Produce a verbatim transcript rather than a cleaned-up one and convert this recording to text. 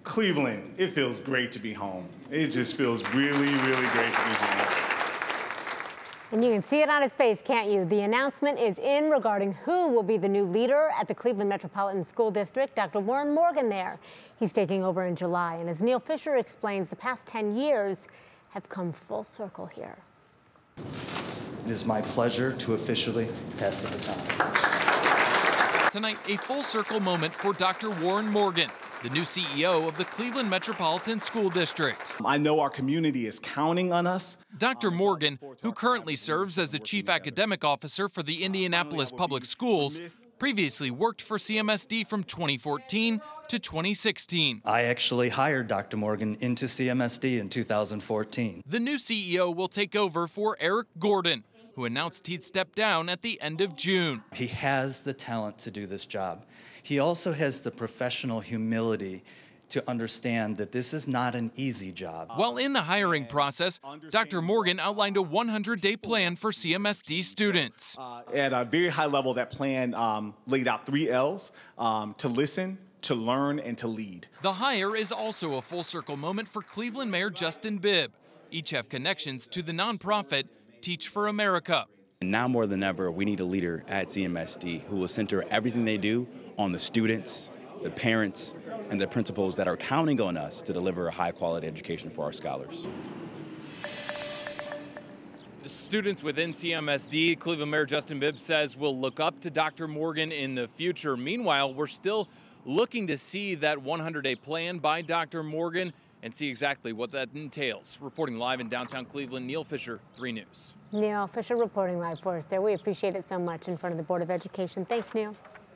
Cleveland, it feels great to be home. It just feels really, really great to be home. And you can see it on his face, can't you? The announcement is in regarding who will be the new leader at the Cleveland Metropolitan School District. Doctor Warren Morgan there. He's taking over in July. And as Neil Fisher explains, the past ten years have come full circle here. It is my pleasure to officially pass the baton. Tonight, a full circle moment for Doctor Warren Morgan, the new C E O of the Cleveland Metropolitan School District. I know our community is counting on us. Doctor Morgan, who currently serves as the Chief Academic Officer for the Indianapolis Public Schools, previously worked for C M S D from twenty fourteen to twenty sixteen. I actually hired Doctor Morgan into C M S D in two thousand fourteen. The new C E O will take over for Eric Gordon, who announced he'd step down at the end of June. He has the talent to do this job. He also has the professional humility to understand that this is not an easy job. While in the hiring process, Doctor Morgan outlined a one hundred day plan for C M S D students. Uh, at a very high level, that plan um, laid out three L's, um, to listen, to learn, and to lead. The hire is also a full circle moment for Cleveland Mayor Justin Bibb. Each have connections to the nonprofit Teach for America. Now more than ever, we need a leader at C M S D who will center everything they do on the students, the parents, and the principals that are counting on us to deliver a high-quality education for our scholars. Students within C M S D, Cleveland Mayor Justin Bibb says, will look up to Doctor Morgan in the future. Meanwhile, we're still looking to see that one hundred day plan by Doctor Morgan and see exactly what that entails. Reporting live in downtown Cleveland, Neil Fisher, three News. Neil Fisher reporting live for us there. We appreciate it so much in front of the Board of Education. Thanks, Neil.